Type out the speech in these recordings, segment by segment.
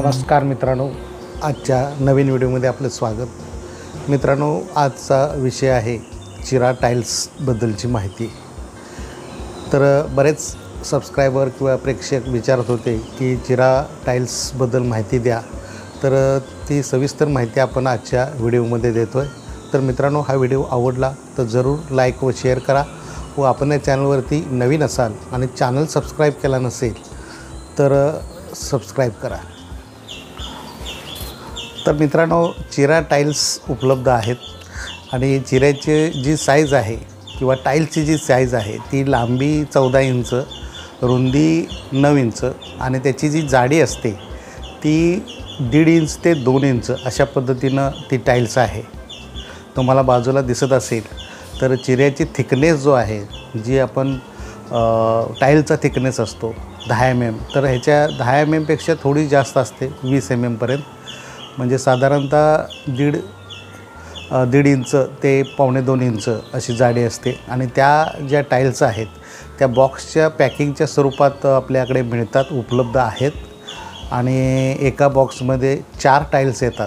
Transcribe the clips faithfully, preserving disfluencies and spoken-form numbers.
नमस्कार मित्रांनो, आजच्या नवीन व्हिडिओमध्ये आपलं स्वागत। मित्रांनो, आजचा विषय आहे चिरा टाईल्सबद्दलची माहिती। तर बरेच सबस्क्रायबर किंवा प्रेक्षक विचारत होते की चिरा टाईल्सबद्दल माहिती द्या, तर ती सविस्तर माहिती आपण आजच्या व्हिडिओमध्ये देतो आहे। तर मित्रांनो, हा व्हिडिओ आवडला तर जरूर लाईक व शेअर करा व आपण या चॅनलवरती नवीन असाल आणि चॅनल सबस्क्राईब केला नसेल तर सबस्क्राईब करा। तर मित्रांनो, चिरा टाईल्स उपलब्ध आहेत आणि चिऱ्याची जी साईज आहे किंवा टाईल्सची जी साईज आहे ती लांबी चौदा इंच, रुंदी नऊ इंच आणि त्याची जी जाडी असते ती दीड इंच ते दोन इंच अशा पद्धतीनं ती टाईल्स आहे। तुम्हाला बाजूला दिसत असेल तर चिऱ्याची थिकनेस जो आहे, जी आपण टाईलचा थिकनेस असतो दहा एम एम, तर ह्याच्या दहा एम एमपेक्षा थोडी जास्त असते, वीस एम एमपर्यंत। म्हणजे साधारणतः दीड दीड इंच ते पावणे दोन इंच अशी जाडी असते आणि त्या ज्या टाईल्स आहेत त्या बॉक्सच्या पॅकिंगच्या स्वरूपात आपल्याकडे मिळतात, उपलब्ध आहेत। आणि एका बॉक्समध्ये चार टाईल्स येतात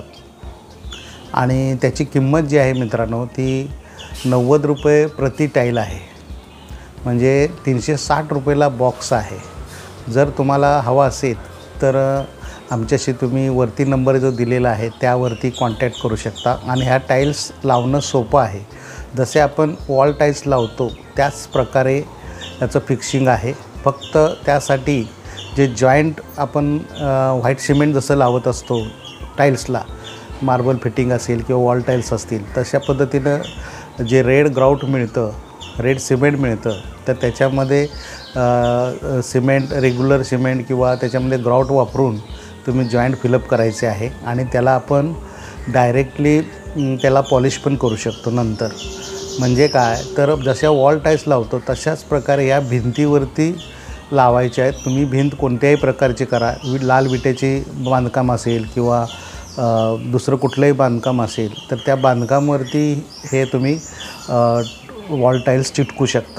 आणि त्याची किंमत जी आहे मित्रांनो ती नव्वद रुपये प्रति टाईल आहे, म्हणजे तीनशे साठ रुपयाला बॉक्स आहे। जर तुम्हाला हवा असेल तर आमच्याशी तुम्ही वरती नंबर जो दिलेला आहे त्यावरती कॉन्टॅक्ट करू शकता। आणि ह्या टाईल्स लावणं सोपं आहे, जसे आपण वॉल टाईल्स लावतो त्याच प्रकारे याचं फिक्सिंग आहे। फक्त त्यासाठी जे जॉईंट आपण व्हाईट सिमेंट जसं लावत असतो टाईल्सला, मार्बल फिटिंग असेल किंवा वॉल टाईल्स असतील, तशा पद्धतीनं जे रेड ग्राउट मिळतं, रेड सिमेंट मिळतं, तर त्याच्यामध्ये सिमेंट रेग्युलर सिमेंट किंवा त्याच्यामध्ये ग्राउट वापरून तुम्ही जॉईंट फिलअप करायचे आहे आणि त्याला आपण डायरेक्टली त्याला पॉलिश पण करू शकतो नंतर। म्हणजे काय, तर जशा वॉल टाईल्स लावतो तशाच प्रकारे या भिंतीवरती लावायचे आहेत। तुम्ही भिंत कोणत्याही प्रकारची करा, लाल विटेची बांधकाम असेल किंवा दुसरं कुठलंही बांधकाम असेल तर त्या बांधकामावरती हे तुम्ही वॉल टाईल्स चिटकू शकता।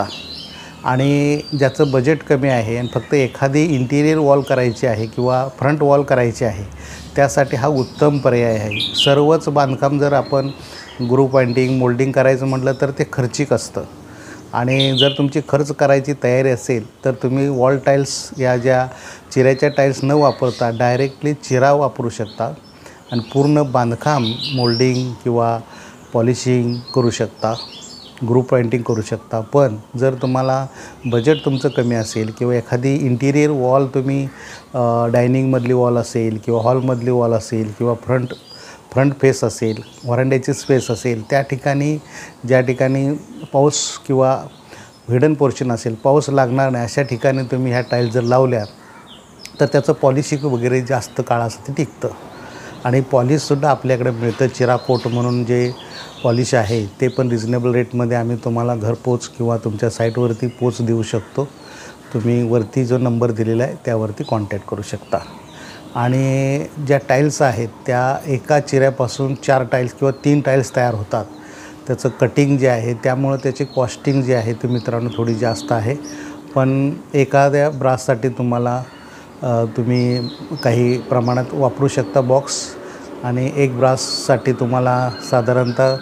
आणि ज्याचं बजेट कमी आहे आणि फक्त एखादी इंटिरियर वॉल करायची आहे किंवा फ्रंट वॉल करायची आहे, त्यासाठी हा उत्तम पर्याय आहे। सर्वच बांधकाम जर आपण ग्रुप पेंटिंग मोल्डिंग करायचं म्हटलं तर ते खर्चिक असतं आणि जर तुमची खर्च करायची तयारी असेल तर तुम्ही वॉल टाईल्स या ज्या चिऱ्याच्या टाईल्स न वापरता डायरेक्टली चिरा वापरू शकता आणि पूर्ण बांधकाम मोल्डिंग किंवा पॉलिशिंग करू शकता, ग्रुप पेंटिंग करू शकता। पण जर तुम्हाला बजेट तुमचं कमी असेल किंवा एखादी इंटिरियर वॉल तुम्ही डायनिंगमधली वॉल असेल किंवा हॉलमधली वॉल असेल किंवा फ्रंट फ्रंट फेस असेल, व्हरांड्याची स्पेस असेल, त्या ठिकाणी ज्या ठिकाणी पाऊस किंवा हिडन पोर्शन असेल, पाऊस लागणार नाही अशा ठिकाणी तुम्ही ह्या टाईल्स जर लावल्या तर त्याचं पॉलिशिंग वगैरे जास्त काळासाठी टिकतं। आणि पॉलिशसुद्धा आपल्याकडे मिळतं, चिरा कोट म्हणून जे पॉलिश आहे ते पण रिजनेबल रेटमध्ये आम्ही तुम्हाला घरपोच किंवा तुमच्या साईटवरती पोच देऊ शकतो। तुम्ही वरती जो नंबर दिलेला आहे त्यावरती कॉन्टॅक्ट करू शकता। आणि ज्या टाईल्स आहेत त्या एका चिऱ्यापासून चार टाईल्स किंवा तीन टाईल्स तयार होतात। त्याचं कटिंग जे आहे त्यामुळं त्याची कॉस्टिंग जी आहे ती मित्रांनो थोडी जास्त आहे। पण एखाद्या ब्राससाठी तुम्हाला तुम्ही काही प्रमाणात वापरू शकता बॉक्स, आणि एक ब्राससाठी तुम्हाला साधारणतः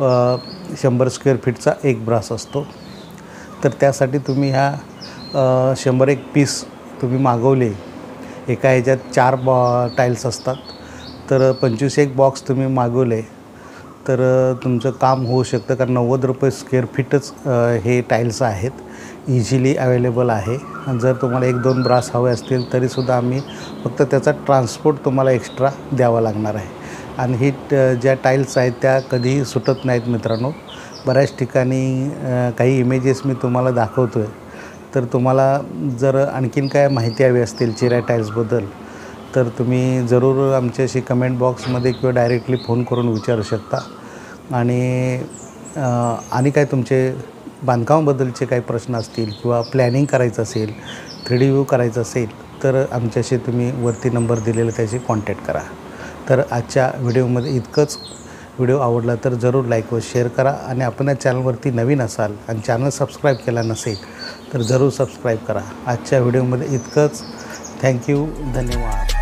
शंभर स्क्वेअर फीटचा एक ब्रास असतो। तर त्यासाठी तुम्ही ह्या शंभर एक पीस तुम्ही मागवले, एका ह्याच्यात चार बॉ टाईल्स असतात, तर पंचवीस एक बॉक्स तुम्ही मागवले तर तुमचं काम होऊ शकतं। कारण नव्वद रुपये स्क्वेअर फीटच हे टाईल्स आहेत, इझिली अवेलेबल आहे। जर तुम्हाला एक दोन ब्रास हवे असतील तरीसुद्धा आम्ही फक्त त्याचा ट्रान्सपोर्ट तुम्हाला एक्स्ट्रा द्यावा लागणार आहे। आणि ही ज्या टाईल्स आहेत त्या कधीही सुटत नाहीत मित्रांनो। बऱ्याच ठिकाणी काही इमेजेस मी तुम्हाला दाखवतो आहे, तर तुम्हाला जर आणखीन काय माहिती हवी असतील चिरा टाईल्सबद्दल तर तुम्ही जरूर आमच्याशी कमेंट बॉक्समध्ये किंवा डायरेक्टली फोन करून विचारू शकता। आणि आणि काय तुमचे बांधकामाबद्दलचे काही प्रश्न असतील किंवा प्लॅनिंग करायचं असेल, थ्री डी व्ह्यू करायचं असेल तर आमच्याशी तुम्ही वरती नंबर दिलेला त्याशी कॉन्टॅक्ट करा। तर आजच्या व्हिडिओमध्ये इतकंच। व्हिडिओ आवडला तर जरूर लाईक व शेअर करा आणि आपण या चॅनलवरती नवीन असाल आणि चॅनल सबस्क्राईब केला नसेल तर जरूर सबस्क्राईब करा। आजच्या व्हिडिओमध्ये इतकंच। थँक्यू, धन्यवाद।